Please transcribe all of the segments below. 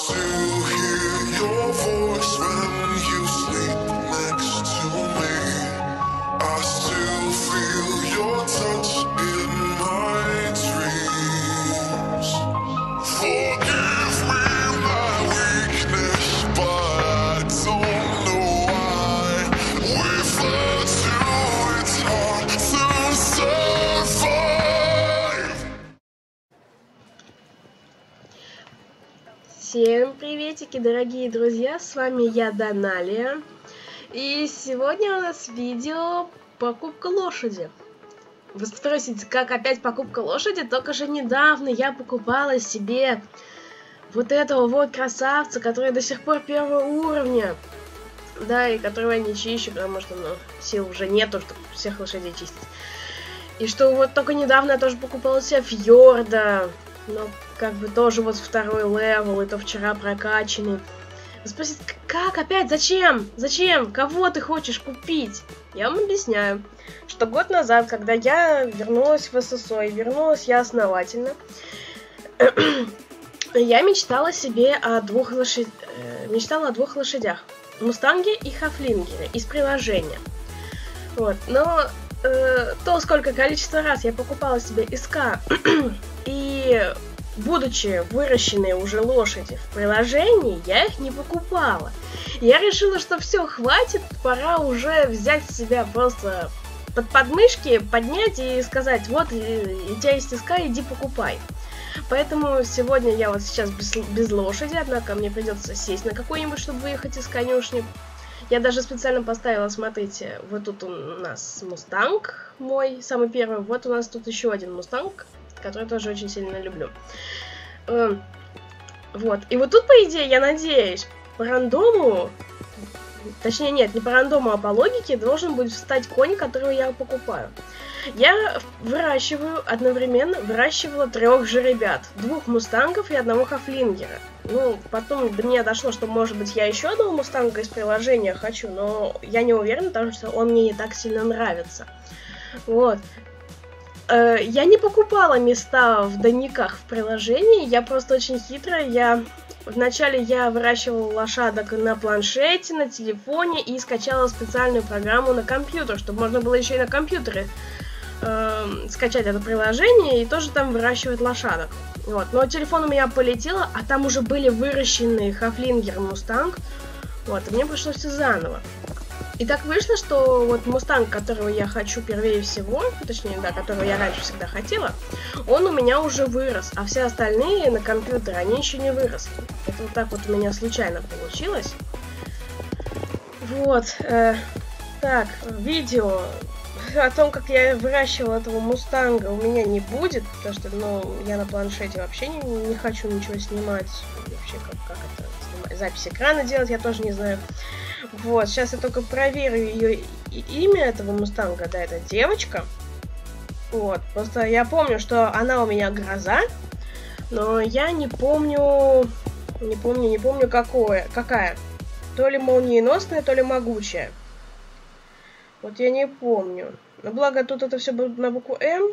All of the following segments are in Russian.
still hear your voice when you sleep next to me. I still feel your touch in my dreams. Forgive me my weakness, but I don't know why. Without you, it's hard to survive. Всем приветики, дорогие друзья, с вами я, Даналия, и сегодня у нас видео покупка лошади. Вы спросите, как опять покупка лошади? Только же недавно я покупала себе вот этого вот красавца, который до сих пор первого уровня, да, и которого я не чищу, потому что, сил уже нету, чтобы всех лошадей чистить. И что вот только недавно я тоже покупала себе Фьорда. Но как бы тоже вот второй левел, и то вчера прокачанный. Вы спросите, как опять? Зачем? Зачем? Кого ты хочешь купить? Я вам объясняю, что год назад, когда я вернулась в ССО, и вернулась я основательно, я мечтала себе о двух лошадях. Мустанге и Хафлингере из приложения. Вот, но то, сколько количество раз я покупала себе СК, и будучи выращенные уже лошади в приложении, я их не покупала. Я решила, что все, хватит, пора уже взять себя просто под подмышки, поднять и сказать, вот, у тебя есть СК, иди покупай. Поэтому сегодня я вот сейчас без лошади, однако мне придется сесть на какой-нибудь, чтобы выехать из конюшни. Я даже специально поставила, смотрите, вот тут у нас мустанг мой, самый первый, вот у нас тут еще один мустанг, который тоже очень сильно люблю. Вот, и вот тут, по идее, я надеюсь, по рандому, точнее нет, не по рандому, а по логике, должен будет встать конь, которого я покупаю. Я одновременно выращивала 3 жеребят, 2 мустангов и 1 хафлингера. Ну, потом до меня дошло, что, может быть, я еще одного мустанга из приложения хочу, но я не уверена, потому что он мне не так сильно нравится. Вот. Я не покупала места в дневниках в приложении, я просто очень хитрая. Вначале я выращивала лошадок на планшете, на телефоне и скачала специальную программу на компьютер, чтобы можно было еще и на компьютере скачать это приложение и тоже там выращивать лошадок. Вот. Но телефон у меня полетел, а там уже были выращенные хафлингер и мустанг. Вот, и мне пришлось все заново. И так вышло, что вот мустанг, которого я хочу первее всего, точнее, да, которого я раньше всегда хотела, он у меня уже вырос, а все остальные на компьютере, они еще не выросли. Это вот так вот у меня случайно получилось. Вот, так, видео о том, как я выращивала этого мустанга, у меня не будет, потому что, я на планшете вообще не хочу ничего снимать. Вообще, как это снимать? Запись экрана делать, я тоже не знаю. Вот, сейчас я только проверю ее имя этого мустанга, да, это девочка. Вот, просто я помню, что она у меня гроза, но я не помню какая. То ли молниеносная, то ли могучая. Вот я не помню. Но благо тут это все будет на букву М.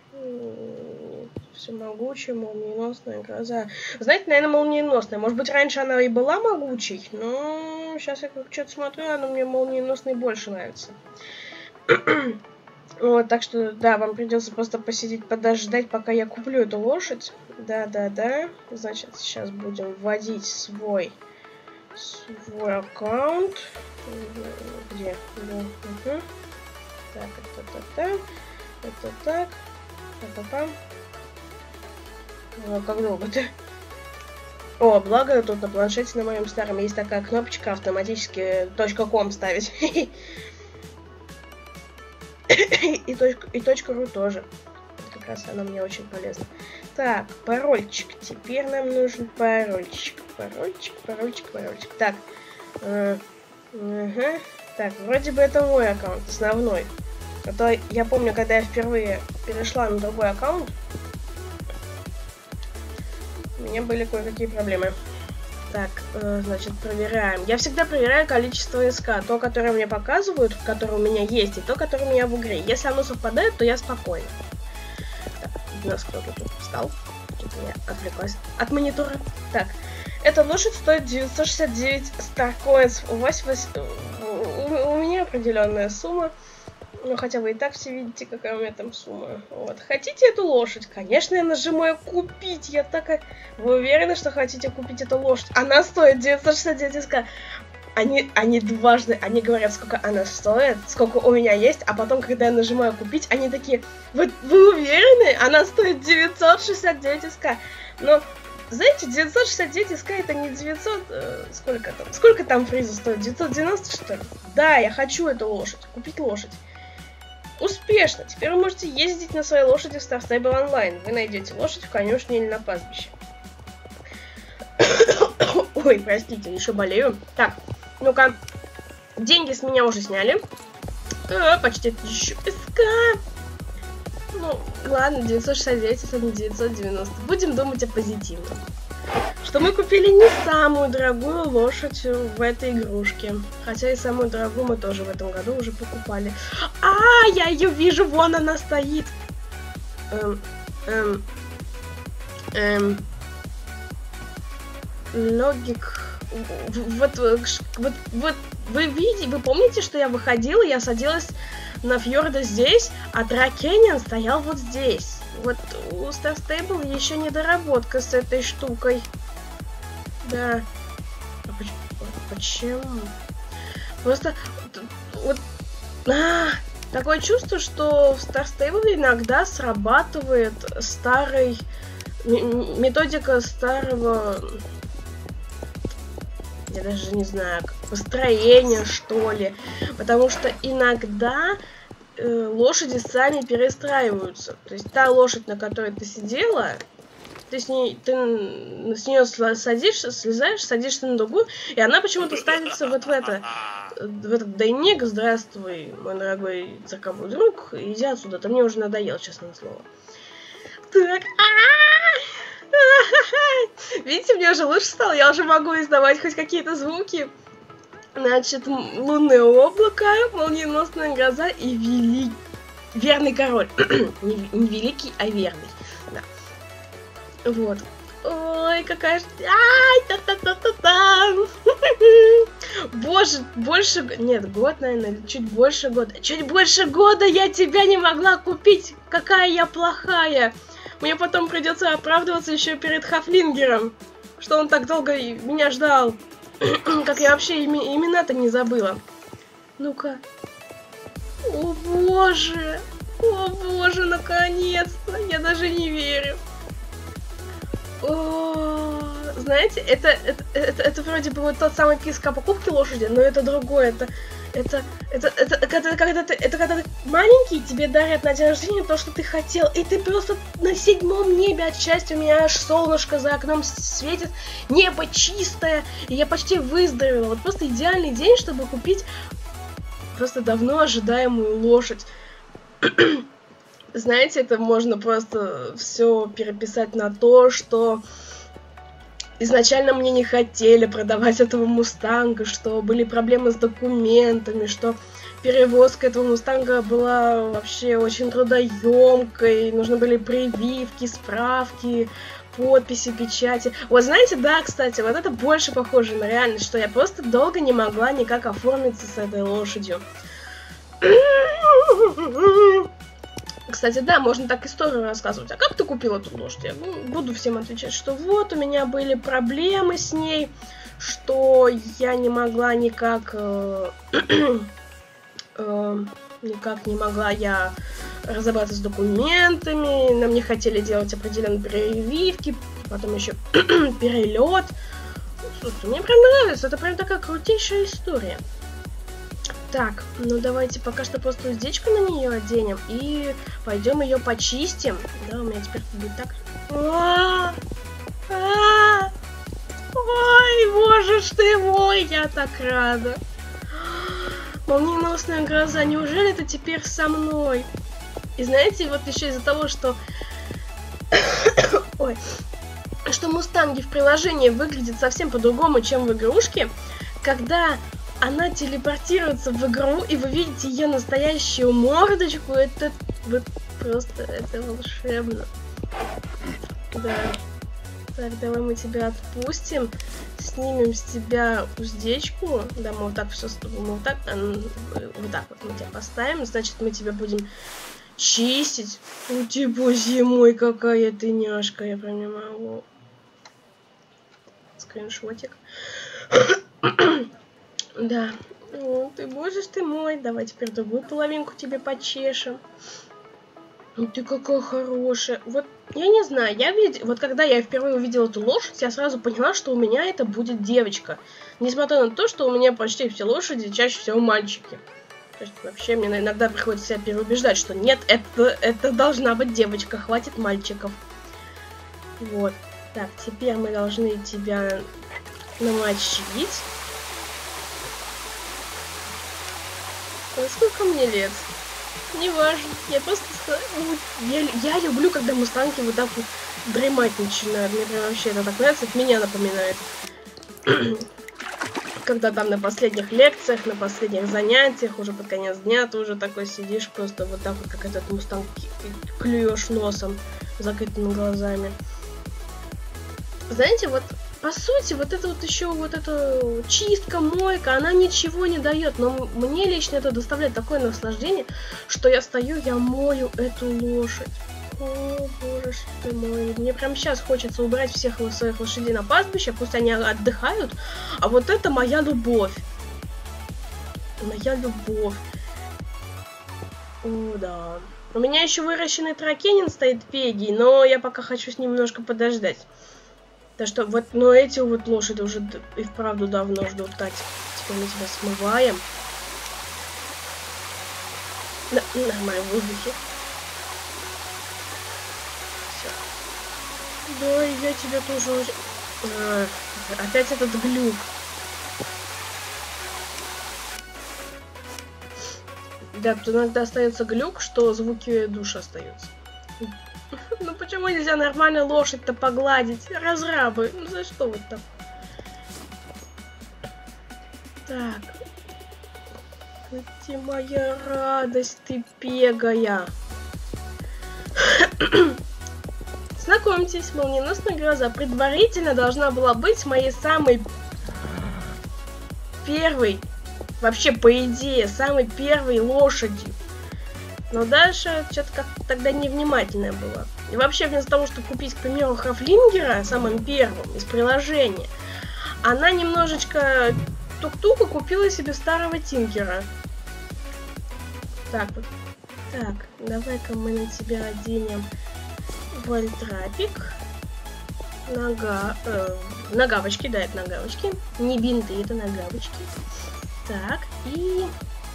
Все могучая, молниеносная, гроза. Знаете, наверное, молниеносная. Может быть, раньше она и была могучей, но сейчас я что-то смотрю, она мне молниеносной больше нравится. Вот, так что, да, вам придется просто посидеть, подождать, пока я куплю эту лошадь. Да. Значит, сейчас будем вводить свой аккаунт. Где? Так, это так. Как долго-то? О, благо тут на планшете на моем старом есть такая кнопочка автоматически .com ставить. И .ru тоже. Как раз она мне очень полезна. Так, парольчик. Теперь нам нужен парольчик. Парольчик. Так. Так, вроде бы это мой аккаунт, основной. А то я помню, когда я впервые перешла на другой аккаунт, у меня были кое-какие проблемы. Так, значит, проверяем. Я всегда проверяю количество СК. То, которое мне показывают, которое у меня есть, и то, которое у меня в игре. Если оно совпадает, то я спокойна. Так, у нас кто-то тут встал. Что-то я отвлеклась от монитора. Так, Эта лошадь стоит 969 старкоинс. У меня определенная сумма. Ну, хотя вы и так все видите, какая у меня там сумма. Вот. Хотите эту лошадь? Конечно, я нажимаю купить. Я такая... Вы уверены, что хотите купить эту лошадь? Она стоит 969 СК. Они дважды, они говорят, сколько она стоит, сколько у меня есть, а потом, когда я нажимаю купить, они такие, вы уверены? Она стоит 969 СК. Но, знаете, 969 СК это не 900... Сколько там фриза стоит? 990, что ли? Да, я хочу эту лошадь, купить лошадь. Успешно! Теперь вы можете ездить на своей лошади в Star Stable Online. Вы найдете лошадь в конюшне или на пастбище. Ой, простите, еще болею. Так, ну-ка. Деньги с меня уже сняли. Почти 1000 СК. Ну, ладно, 969, это не 990. Будем думать о позитивном. Что мы купили не самую дорогую лошадь в этой игрушке. Хотя и самую дорогую мы тоже в этом году уже покупали. Я ее вижу, вон она стоит. Логик. Вот вы видите, вы помните, что я выходила, я садилась на Фьорда здесь, а Дракенин стоял вот здесь. Вот у Star Stable еще недоработка с этой штукой. Да. Почему? Просто вот такое чувство, что в Star Stable иногда срабатывает методика старого, я даже не знаю, построения, что ли. Потому что иногда лошади сами перестраиваются. То есть та лошадь, на которой ты сидела, ты с нее слезаешь, садишься на другую, и она почему-то ставится вот в этот дайник. Здравствуй, мой дорогой цирковой друг, иди отсюда, ты мне уже надоел, честное слово. Так, видите, мне уже лучше стало, я уже могу издавать хоть какие-то звуки. Значит, лунное облако, молниеносная гроза и верный король. Не великий, а верный. Да. Вот. Ой, какая же... Боже, больше... Нет, год, наверное, чуть больше года. Чуть больше года я тебя не могла купить. Какая я плохая. Мне потом придется оправдываться еще перед Хафлингером, что он так долго меня ждал. Как я вообще имена-то не забыла. Ну-ка. О боже, наконец-то. Я даже не верю. Знаете, это вроде бы вот тот самый писк о покупке лошади, но это другое. Это когда ты маленький, тебе дарят на день рождения то, что ты хотел, и ты просто на 7-м небе от счастья, у меня аж солнышко за окном светит, небо чистое, и я почти выздоровела. Вот просто идеальный день, чтобы купить просто давно ожидаемую лошадь. Знаете, это можно просто все переписать на то, что изначально мне не хотели продавать этого мустанга, что были проблемы с документами, что перевозка этого мустанга была вообще очень трудоемкой, нужны были прививки, справки, подписи, печати. Вот знаете, да, кстати, вот это больше похоже на реальность, что я просто долго не могла никак оформиться с этой лошадью. Кстати, да, можно так историю рассказывать. А как ты купила эту лошадь? Я буду всем отвечать, что вот у меня были проблемы с ней, что я не могла никак не могла я разобраться с документами, нам не хотели делать определенные прививки, потом еще перелет. Слушайте, мне прям нравится, это прям такая крутейшая история. Так, ну давайте пока что просто уздечку на нее оденем и пойдем ее почистим. Да, у меня теперь будет так. Ой, боже ж ты мой, я так рада. Молниеносная гроза, неужели это теперь со мной? И знаете, вот еще из-за того, что... Ой, что мустанги в приложении выглядят совсем по-другому, чем в игрушке, когда она телепортируется в игру, и вы видите ее настоящую мордочку, это вот просто, это волшебно. Да. Так, давай мы тебя отпустим. Снимем с тебя уздечку. Да, мы вот так все... Мы вот так вот мы тебя поставим. Значит, мы тебя будем чистить. У тебя зимой какая ты няшка. Я прям не могу. Скриншотик. Да. О, ты, боже ж ты мой. Давай теперь другую половинку тебе почешем. Ну ты какая хорошая. Вот, я не знаю, вот когда я впервые увидела эту лошадь, я сразу поняла, что у меня это будет девочка. Несмотря на то, что у меня почти все лошади чаще всего мальчики. То есть вообще мне иногда приходится себя переубеждать, что нет, это должна быть девочка, хватит мальчиков. Вот. Так, теперь мы должны тебя намочить. Сколько мне лет? Не важно. Я просто... Я люблю, когда мустанги вот так вот дремать начинают. Мне прям вообще это так нравится, это меня напоминает. Когда там на последних лекциях, на последних занятиях, уже под конец дня, ты уже такой сидишь просто вот так вот, как этот мустанг, клюешь носом, закрытыми глазами. Знаете, вот по сути, вот это вот еще вот эта чистка, мойка, она ничего не дает. Но мне лично это доставляет такое наслаждение, что я стою, я мою эту лошадь. О, боже ж ты мой. Мне прям сейчас хочется убрать всех своих лошадей на пастбище, пусть они отдыхают. А вот это моя любовь. Моя любовь. О, да. У меня еще выращенный тракенин стоит пегий, но я пока хочу с ним немножко подождать. Так что вот, но эти вот лошади уже и вправду давно ждут. Так, теперь мы тебя смываем. Да, нормально, в воздухе. Все. Да, я тебя тоже очень... опять этот глюк. Да, тут иногда остается глюк, что звуки души остаются. Ну почему нельзя нормально лошадь-то погладить? Разрабы, ну за что вот так? Так. Ты моя радость, ты пегая. Знакомьтесь, молниеносная гроза предварительно должна была быть моей самой первой, вообще по идее, самой первой лошадью. Но Даша что-то как-то тогда невнимательная была. И вообще, вместо того, чтобы купить, к примеру, Хафлингера, самым первым из приложения, она немножечко тук-тука купила себе старого Тинкера. Так вот. Так, давай-ка мы на тебя оденем вольтрапик. Нагавочки, да, это нагавочки. Не бинты, это нагавочки. Так, и...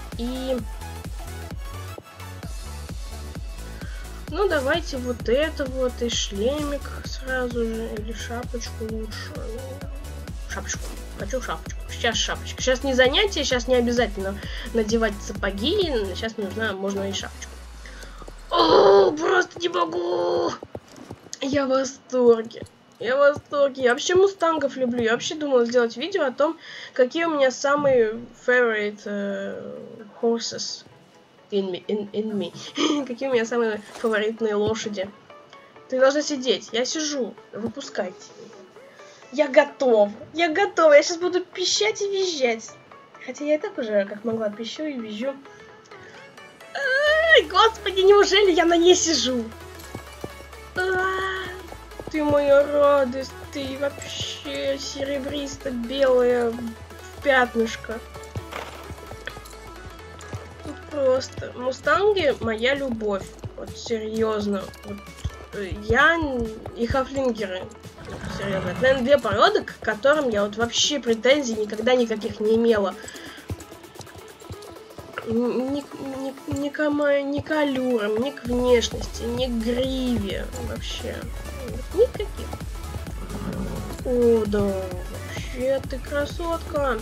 Ну, давайте вот это вот, и шлемик сразу же, или шапочку лучше. Шапочку. Хочу шапочку. Сейчас шапочка. Сейчас не занятие, сейчас не обязательно надевать сапоги. Сейчас нужна, можно и шапочку. О, просто не могу! Я в восторге. Я в восторге. Я вообще мустангов люблю. Я вообще думала сделать видео о том, какие у меня самые favorite horses. In me. Какие у меня самые фаворитные лошади. Ты должна сидеть. Я сижу. Выпускайте. Я готов. Я готова. Я сейчас буду пищать и визжать. Хотя я и так уже, как могла, пищу и визжу. Ай, господи, неужели я на ней сижу? Ты моя радость. Ты вообще серебристо-белая пятнышко. Просто. Мустанги моя любовь. Вот серьезно. Вот, я и хафлингеры. Серьезно. Это, наверное, две породы, к которым я вот вообще претензий никогда никаких не имела. Ни к аллюрам, ни к внешности, ни к гриве. Вообще. Никаких. О, да. Вообще ты красотка.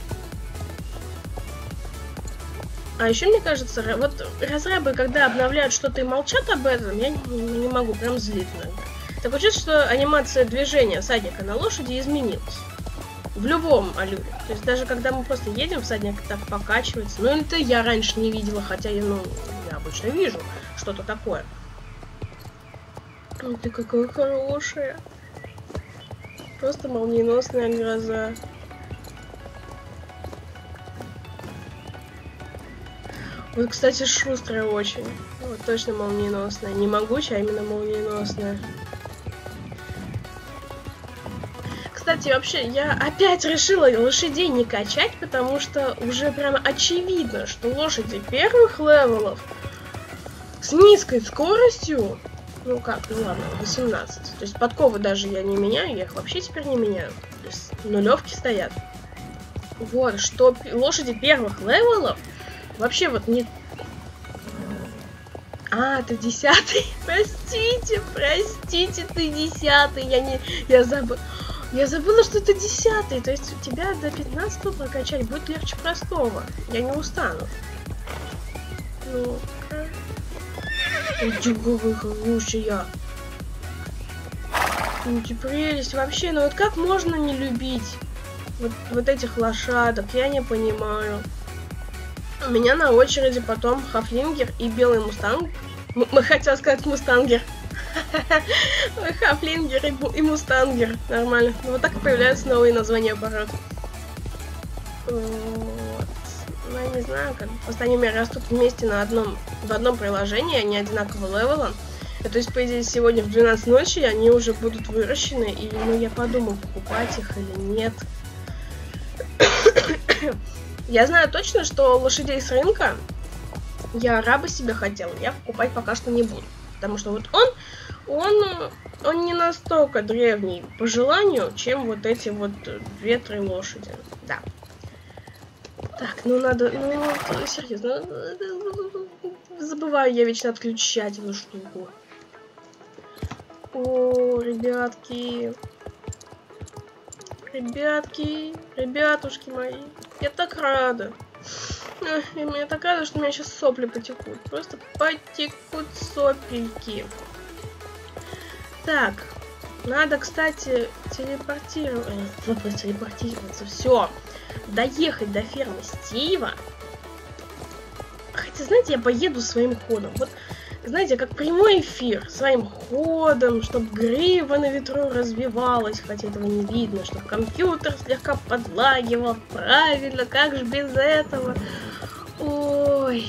А еще мне кажется, вот разрабы, когда обновляют что-то и молчат об этом, я не могу, прям злить иногда. Такое чувство, что анимация движения всадника на лошади изменилась. В любом аллюре. То есть даже когда мы просто едем, всадник так покачивается. Ну это я раньше не видела, хотя я обычно вижу что-то такое. Ну ты какая хорошая. Просто молниеносная гроза. Вот, кстати, шустрая очень. Вот, точно молниеносная. Не могучая, а именно молниеносная. Кстати, вообще, я опять решила лошадей не качать, потому что уже прямо очевидно, что лошади первых левелов с низкой скоростью, ну как, ну ладно, 18. То есть подковы даже я не меняю, я их вообще теперь не меняю. То есть нулевки стоят. Вот, что лошади первых левелов вообще вот не... А, ты 10-й. Простите, ты 10-й. Я забыла, что это 10-й. То есть у тебя до 15-го прокачать будет легче простого. Я не устану. Ну-ка. Какая хорошая. Ну, прелесть. Вообще, ну вот как можно не любить вот этих лошадок? Я не понимаю. У меня на очереди потом Хафлингер и белый мустанг. Мы хотели сказать мустангер. Хафлингер и мустангер. Нормально. Вот так и появляются новые названия пород. Вот. Ну, я не знаю, как. Просто они у меня растут вместе в одном приложении, они одинакового левела. То есть, по идее, сегодня в 12 ночи они уже будут выращены. И ну, я подумаю, покупать их или нет. Я знаю точно, что лошадей с рынка я раба себе хотела, я покупать пока что не буду. Потому что вот он не настолько древний по желанию, чем вот эти вот 2-3 лошади. Да. Так, ну надо, ну серьезно, забываю я вечно отключать эту штуку. О, ребятки. Ребятушки мои, я так рада. Я так рада, что у меня сейчас сопли потекут. Просто потекут сопельки. Так, надо, кстати, телепортироваться. Все, доехать до фермы Стива. Хотя, знаете, я поеду своим ходом. Вот, знаете, как прямой эфир, своим ходом, чтобы грива на ветру развивалась, хотя этого не видно, чтобы компьютер слегка подлагивал. Правильно, как же без этого? Ой,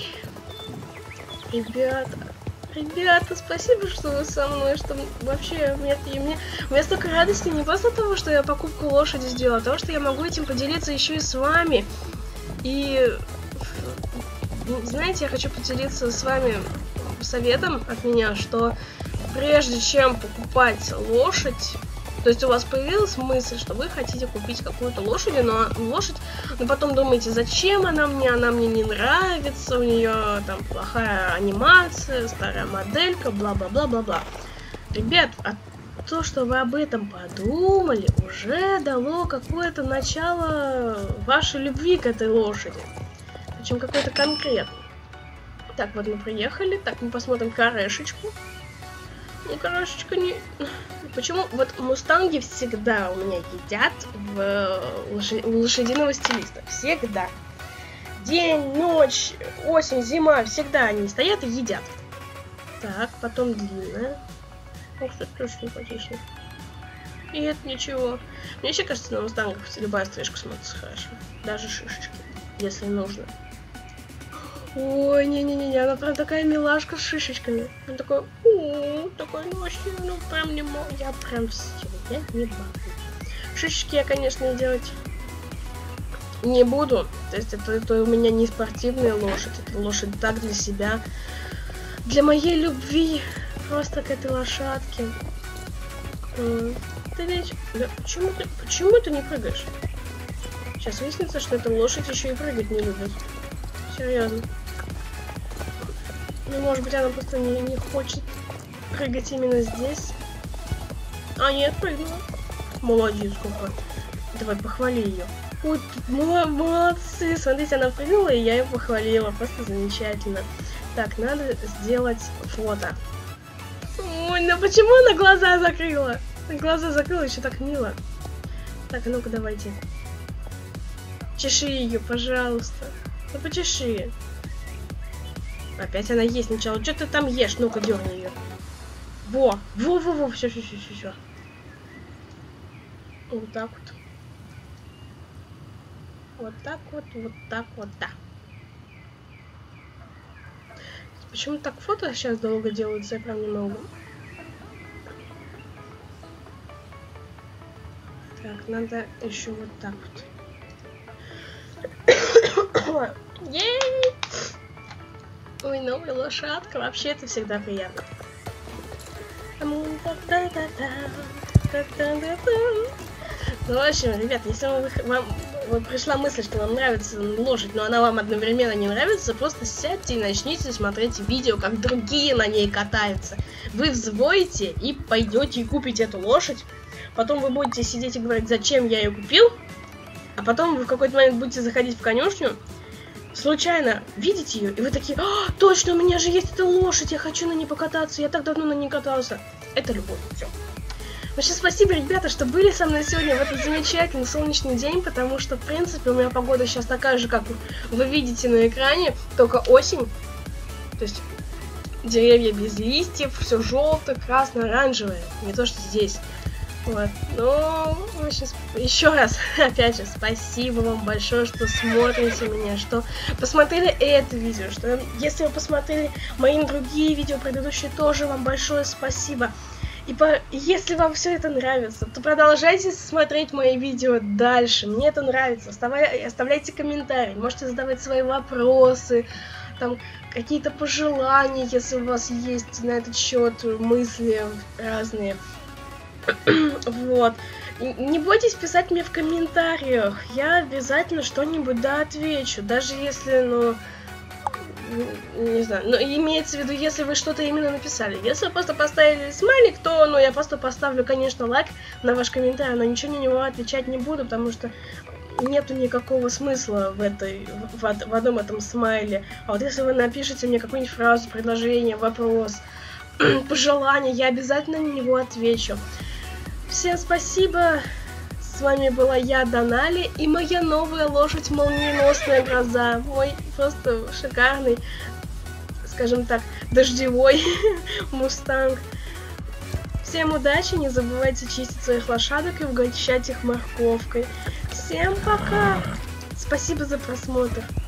ребята, спасибо, что вы со мной, что вообще у меня столько радости не просто от того, что я покупку лошади сделала, а того, что я могу этим поделиться еще и с вами. И, знаете, я хочу поделиться с вами советом от меня, что прежде чем покупать лошадь, то есть у вас появилась мысль, что вы хотите купить какую-то лошадь, но потом думаете, зачем она мне не нравится, у нее там плохая анимация, старая моделька, бла-бла-бла-бла-бла. Ребят, а то, что вы об этом подумали, уже дало какое-то начало вашей любви к этой лошади. Причем какой-то конкретный. Так, вот мы приехали. Так, мы посмотрим корешечку. Ну, корешечка не... Почему? Вот мустанги всегда у меня едят у лошадиного стилиста. Всегда. День, ночь, осень, зима. Всегда они стоят и едят. Так, потом длинная. Ох, что тоже симпатично. И это ничего. Мне еще кажется, на мустангах любая стрижка смотрится хорошо. Даже шишечки, если нужно. Ой, не-не-не, она прям такая милашка с шишечками. Он такой, такой, ну вообще, ну прям не могу. Я прям все, я не могу. Шишечки я, конечно, делать не буду. То есть это у меня не спортивная лошадь. Это лошадь так для себя. Для моей любви. Просто к этой лошадке. Ты ведь... Да, почему ты не прыгаешь? Сейчас выяснится, что эта лошадь еще и прыгать не любит. Серьезно. Ну, может быть, она просто не хочет прыгать именно здесь. А, нет, прыгнула. Молодец, какой. Давай, похвали ее. Ой, молодцы. Смотрите, она прыгнула, и я ее похвалила. Просто замечательно. Так, надо сделать фото. Ой, ну почему она глаза закрыла? Глаза закрыла, еще так мило. Так, ну-ка, давайте. Чеши ее, пожалуйста. Ну, почеши. Опять она есть сначала. Что ты там ешь? Ну-ка, дерни ее. Во, все. Вот так вот. Вот так вот, вот так вот, да. Почему так фото сейчас долго делается, я прям не могу. Так, надо еще вот так вот. Ей! Ой, новая лошадка. Вообще это всегда приятно. Ну, в общем, ребят, если вам пришла мысль, что вам нравится лошадь, но она вам одновременно не нравится, просто сядьте и начните смотреть видео, как другие на ней катаются. Вы взвоите и пойдете и купите эту лошадь. Потом вы будете сидеть и говорить, зачем я ее купил. А потом вы в какой-то момент будете заходить в конюшню, случайно видите ее, и вы такие: «А, точно, у меня же есть эта лошадь, я хочу на ней покататься, я так давно на ней катался». Это любовь, все. Вообще, спасибо, ребята, что были со мной сегодня в этот замечательный солнечный день, потому что, в принципе, у меня погода сейчас такая же, как вы видите на экране, только осень. То есть деревья без листьев, все желтое, красное, оранжевое, не то что здесь. Вот, ну, еще раз, опять же, спасибо вам большое, что смотрите меня, что посмотрели это видео, что если вы посмотрели мои другие видео предыдущие, тоже вам большое спасибо. И если вам все это нравится, то продолжайте смотреть мои видео дальше, мне это нравится, оставляйте комментарии, можете задавать свои вопросы, там какие-то пожелания, если у вас есть на этот счет мысли разные. Вот. Не бойтесь писать мне в комментариях. Я обязательно что-нибудь отвечу. Даже если, не знаю, имеется в виду, если вы что-то именно написали. Если вы просто поставили смайлик, то, я просто поставлю, конечно, лайк на ваш комментарий, но ничего на него отвечать не буду, потому что нету никакого смысла в одном этом смайле. А вот если вы напишите мне какую-нибудь фразу, предложение, вопрос, пожелание, я обязательно на него отвечу. Всем спасибо, с вами была я, Донали, и моя новая лошадь Молниеносная Гроза, мой просто шикарный, скажем так, дождевой мустанг. Всем удачи, не забывайте чистить своих лошадок и угощать их морковкой. Всем пока, спасибо за просмотр.